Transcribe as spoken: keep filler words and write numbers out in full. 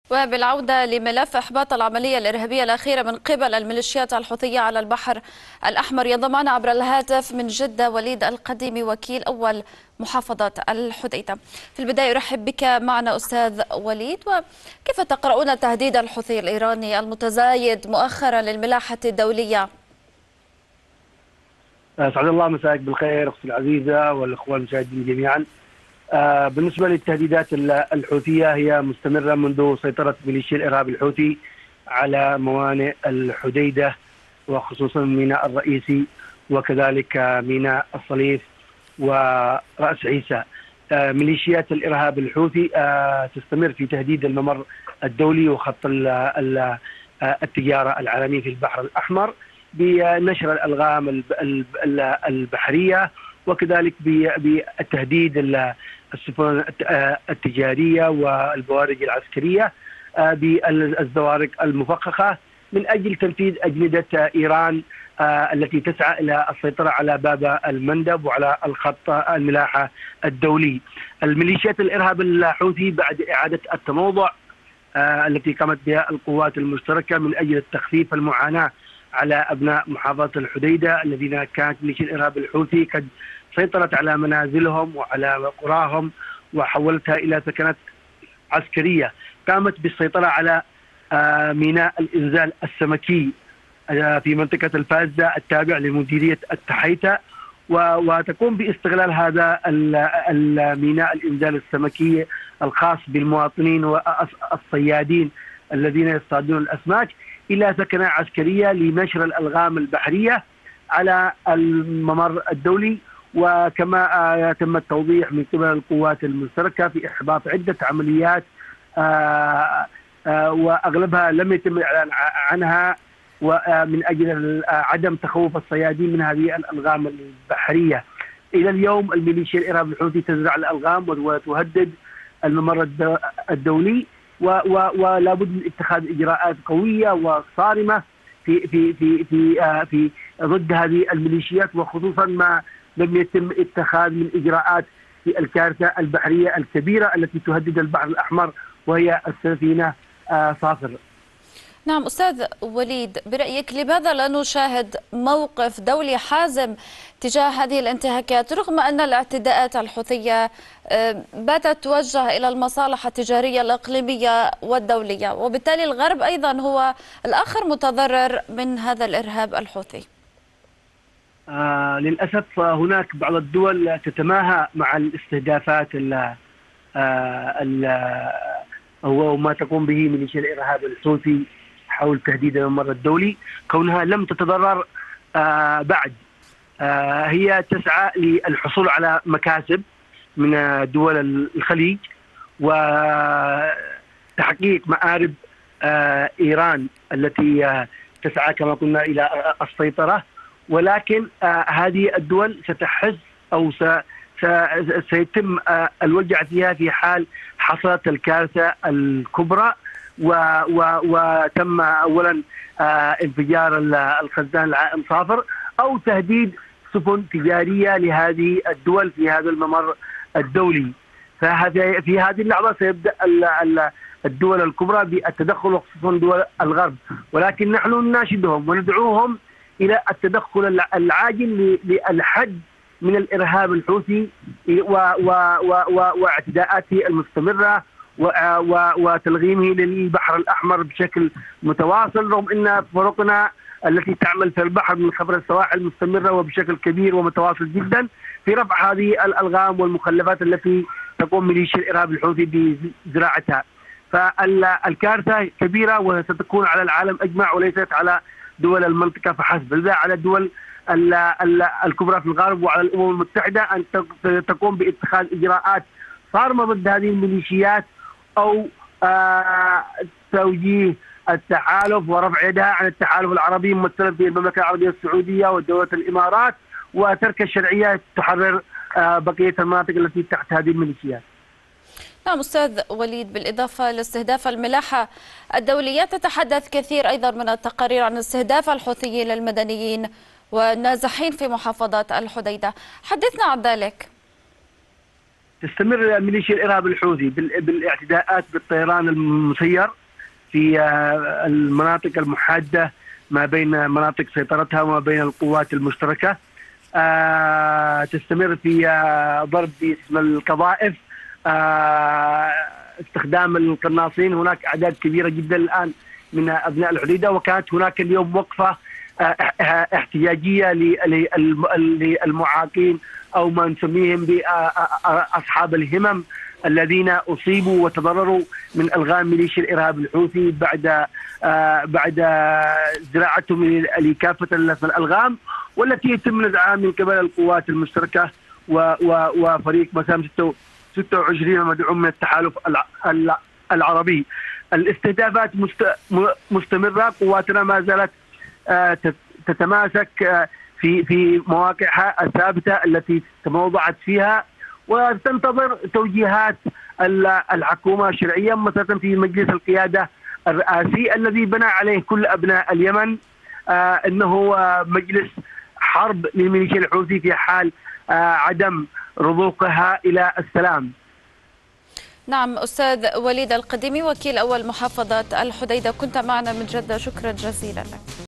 وبالعودة لملف إحباط العملية الإرهابية الأخيرة من قبل الميليشيات الحوثية على البحر الأحمر، ينضم معنا عبر الهاتف من جدة وليد القديمي وكيل أول محافظة الحديدة. في البداية أرحب بك معنا أستاذ وليد، وكيف تقرؤون تهديد الحوثي الإيراني المتزايد مؤخرا للملاحة الدولية؟ سعد الله مساك بالخير اختي العزيزه والاخوان المشاهدين جميعا. آه بالنسبه للتهديدات الحوثيه هي مستمره منذ سيطره ميليشيا الارهاب الحوثي على موانئ الحديده وخصوصا الميناء الرئيسي وكذلك ميناء الصليف وراس عيسى. آه ميليشيات الارهاب الحوثي آه تستمر في تهديد الممر الدولي وخط ال ال التجاره العالمي في البحر الاحمر بنشر الالغام البحريه وكذلك بالتهديد السفن التجاريه والبوارج العسكريه بالزوارق المفخخه من اجل تنفيذ اجنده ايران التي تسعى الى السيطره على باب المندب وعلى الخط الملاحه الدولي. الميليشيات الارهاب الحوثي بعد اعاده التموضع التي قامت بها القوات المشتركه من اجل التخفيف المعاناه على ابناء محافظه الحديده الذين كانت ميليشيا الارهاب الحوثي قد سيطرت على منازلهم وعلى قراهم وحولتها الى سكنات عسكريه. قامت بالسيطره على ميناء الانزال السمكي في منطقه الفازه التابع لمديريه التحيته، وتقوم باستغلال هذا الميناء الانزال السمكي الخاص بالمواطنين والصيادين الذين يصطادون الاسماك الى سكنه عسكريه لنشر الالغام البحريه على الممر الدولي. وكما تم التوضيح من قبل القوات المشتركه في احباط عده عمليات واغلبها لم يتم الاعلان عنها ومن اجل عدم تخوف الصيادين من هذه الالغام البحريه. الى اليوم الميليشيا الارهاب الحوثي تزرع الالغام وتهدد الممر الدولي، ولا بد من اتخاذ اجراءات قويه وصارمه في في في في آه في ضد هذه الميليشيات، وخصوصا ما لم يتم اتخاذ من اجراءات في الكارثه البحريه الكبيره التي تهدد البحر الاحمر وهي السفينه آه صافر. نعم أستاذ وليد، برأيك لماذا لا نشاهد موقف دولي حازم تجاه هذه الانتهاكات رغم أن الاعتداءات الحوثية باتت توجه إلى المصالح التجارية الإقليمية والدولية، وبالتالي الغرب أيضا هو الآخر متضرر من هذا الإرهاب الحوثي؟ آه للأسف هناك بعض الدول تتماهى مع الاستهدافات ال هو ما تقوم به ميليشيا الإرهاب الحوثي حول تهديد الممر الدولي، كونها لم تتضرر آه بعد. آه هي تسعى للحصول على مكاسب من دول الخليج وتحقيق مآرب آه إيران التي آه تسعى كما قلنا إلى السيطرة، ولكن آه هذه الدول ستحس أو س سيتم آه الوجع فيها في حال حصلت الكارثة الكبرى و و وتم اولا آه انفجار الخزان العائم صافر او تهديد سفن تجاريه لهذه الدول في هذا الممر الدولي. فهذه في هذه اللحظه سيبدا الدول الكبرى بالتدخل وخصوصا دول الغرب، ولكن نحن نناشدهم وندعوهم الى التدخل العاجل للحد من الارهاب الحوثي واعتداءاته المستمره وتلغيمه للبحر الأحمر بشكل متواصل، رغم أن فرقنا التي تعمل في البحر من خبر السواحل مستمرة وبشكل كبير ومتواصل جدا في رفع هذه الألغام والمخلفات التي تقوم ميليشيا الإرهاب الحوثي بزراعتها. فالكارثة كبيرة وستكون على العالم أجمع وليست على دول المنطقة فحسب، بل على الدول الكبرى في الغرب وعلى الأمم المتحدة أن تقوم باتخاذ إجراءات صارمة ضد هذه الميليشيات أو آه توجيه التحالف ورفع يدها عن التحالف العربي ممثلا في المملكة العربية السعودية ودولة الإمارات وترك الشرعية تحرر آه بقية المناطق التي تحت هذه الميليشيات. نعم أستاذ وليد، بالإضافة لاستهداف الملاحة الدولية تتحدث كثير أيضا من التقارير عن استهداف الحوثيين للمدنيين والنازحين في محافظة الحديدة، حدثنا عن ذلك. تستمر ميليشيا الإرهاب الحوثي بالاعتداءات بالطيران المسير في المناطق المحادة ما بين مناطق سيطرتها وما بين القوات المشتركة. تستمر في ضرب باسم القذائف، استخدام القناصين. هناك أعداد كبيرة جدا الآن من أبناء الحديدة، وكانت هناك اليوم وقفة احتجاجية للمعاقين أو ما نسميهم بأصحاب الهمم الذين أصيبوا وتضرروا من ألغام ميليشيا الإرهاب الحوثي بعد بعد زراعتهم لكافة الألغام، والتي يتم نزعها من قبل القوات المشتركة وفريق مسام ستة وعشرين المدعوم من التحالف العربي. الاستهدافات مستمرة، قواتنا ما زالت تتماسك في في مواقعها الثابتة التي تموضعت فيها، وتنتظر توجيهات الحكومة شرعيا، مثلا في مجلس القيادة الرئاسي الذي بنى عليه كل أبناء اليمن، آه أنه مجلس حرب للميليشيا الحوثي في حال آه عدم رضوخها إلى السلام. نعم، أستاذ وليد القديمي، وكيل أول محافظة الحديدة، كنت معنا من جدة، شكرا جزيلا لك.